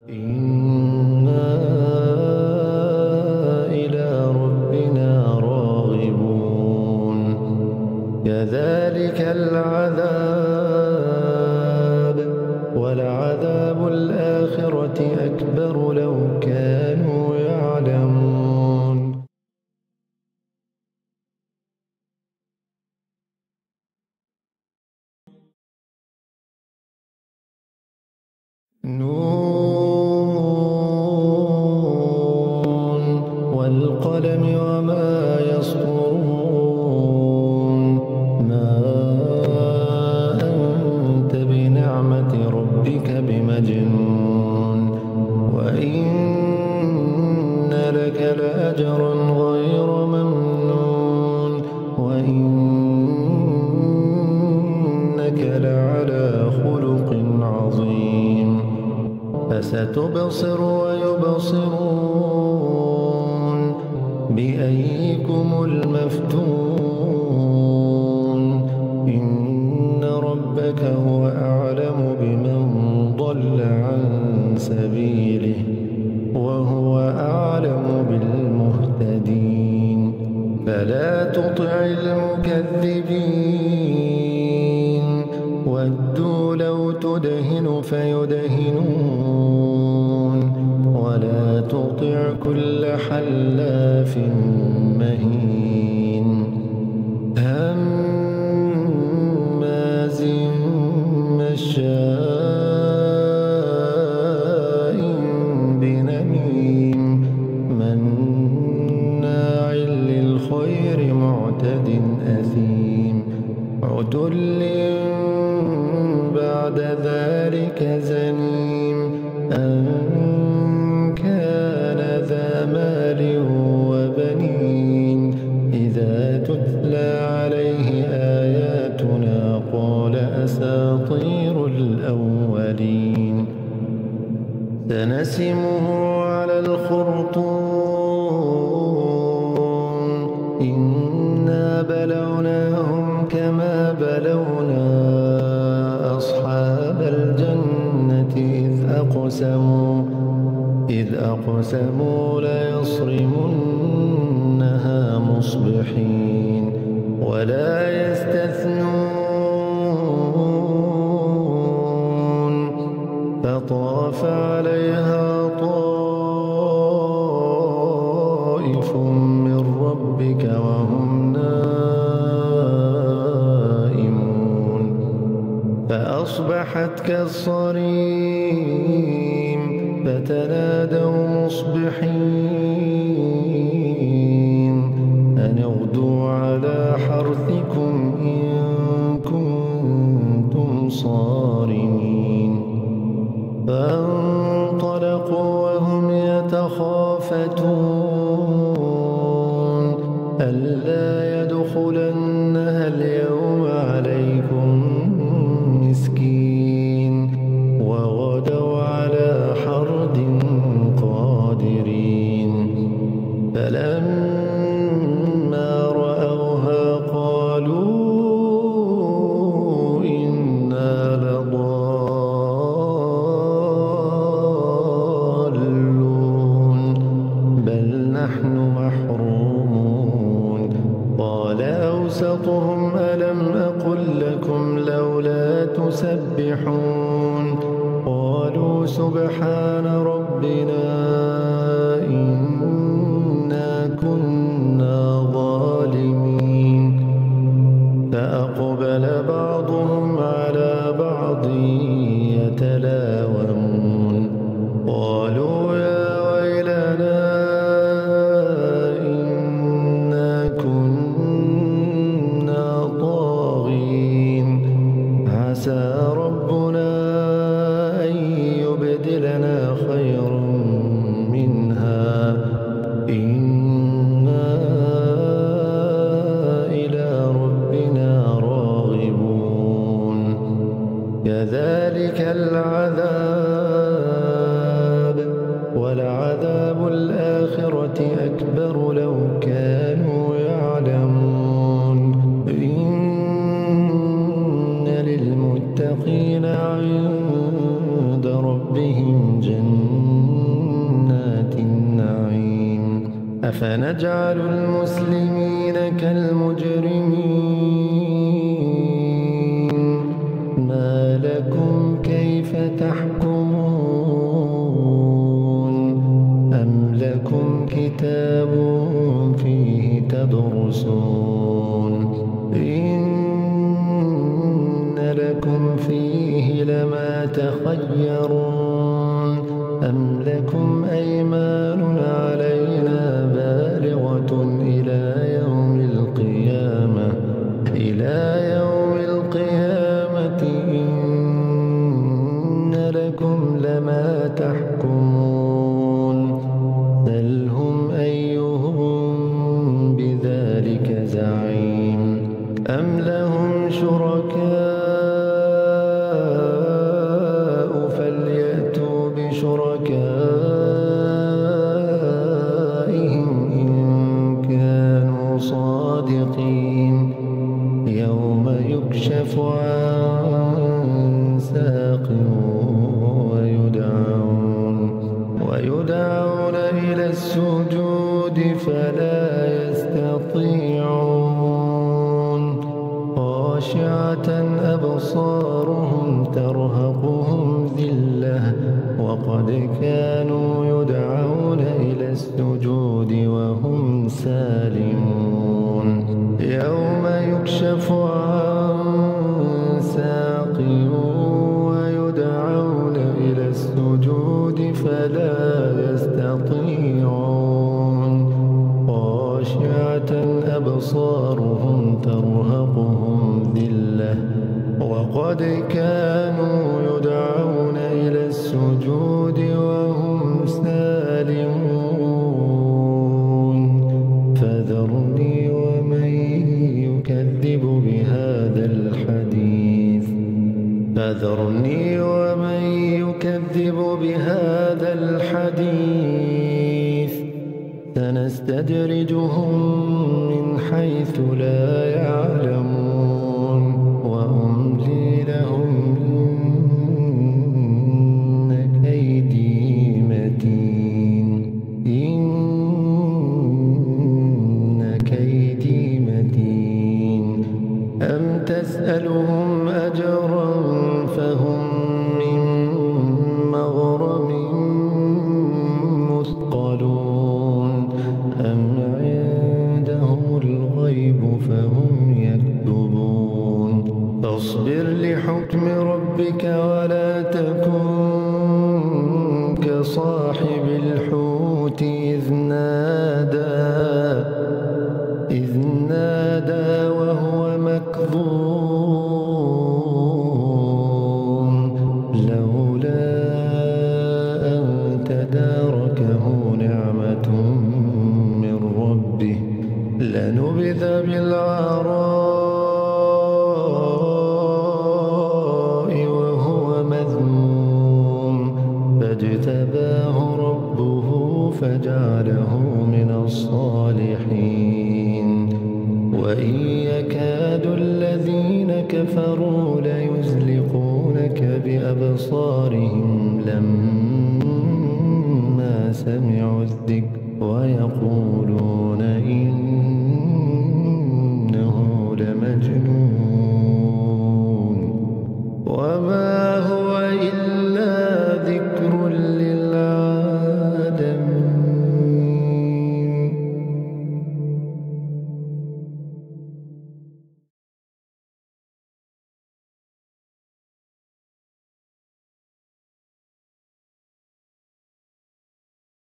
إنا إلى ربنا راغبون كذلك العذاب ولعذاب الآخرة أكبر لو كانوا يعلمون والقلم وما يسطرون ما أنت بنعمة ربك بمجنون وإن لك لأجرا غير ممنون وإنك لعلى خلق عظيم فستبصر ويبصرون بأيكم المفتون إن ربك هو أعلم بمن ضل عن سبيله وهو أعلم بالمهتدين فلا تطع المكذبين ودوا لو تدهن فيدهنون ولا تطع كل حلاف مهين هماز مشاء بنميم مناع للخير معتد أثيم عتل بعد ذلك زنيم أن كان ذا مال وبنين إذا تتلى عليه آياتنا قال أساطير الأولين سنسمه على الخرطوم إنا بلوناهم كما بلونا أصحاب الجنة إذ أقسموا ليصرمنها مصبحين ولا يستثنون فطاف عليها طائف من ربك وهم نائمون فأصبحت كالصريم فتنادوا مصبحين أن اغدوا على حرثكم إن كنتم صارمين فانطلقوا وهم يتخافتون ألا يدخلنها اليوم عليكم مسكين وغدوا على حرد قادرين فلما رأوها قالوا إنا لضالون بل نحن محرومون قال أوسطهم ألم أقل لكم لولا تسبحون قالوا سبحان ربنا إنا كنا ظالمين فأقبل بعضهم على بعض يتلاومون قالوا يا ويلنا إنا كنا طاغين عسى ربنا أن يبدلنا خيرا منها إنا إلى ربنا راغبون كذلك العذاب ولعذاب الآخرة أكبر لو كانوا يعلمون إن للمتقين عند ربهم جنات أفنجعل المسلمين كالمجرمين ما لكم كيف تحكمون أم لكم كتاب فيه تدرسون إن لكم فيه لما تخيرون أم لكم أيمان علينا بالغة إلى يوم القيامة إن لكم لما تحكمون سلهم أيهم بذلك زعيم أم لهم شركاء فليأتوا بشركائهم إن كانوا صادقين يوم يكشف عن ساق ويدعون إلى السجود فلا يستطيعون خاشعة أبصارهم ترهقهم ذلة وقد كانوا يدعون إلى السجود وهم سالمون يوم يكشف عن ساق ويدعون إلى السجود فلا يستطيعون خاشعة أبصارهم ترهقهم ذلة وقد كانوا يدعون إلى السجود وهم سالمون فذرني ومن يكذب بهذا الحديث سنستدرجهم من حيث لا يعلمون وأملي لهم إن كيدي متين أم تسألهم أجرا فهم من مغرم مثقلون أم عندهم الغيب فهم يكتبون فاصبر لحكم ربك ولا تكن كصاحب الحوت إذ نادى وهو مكظوم لولا أن تداركه نعمة من ربه لنبذ بالعراء وهو مذموم فاجتباه ربه فجعله من الصالحين وإن يكاد الذين كفروا ليزلقونك بأبصارهم لما سمعوا الذكر ويقولون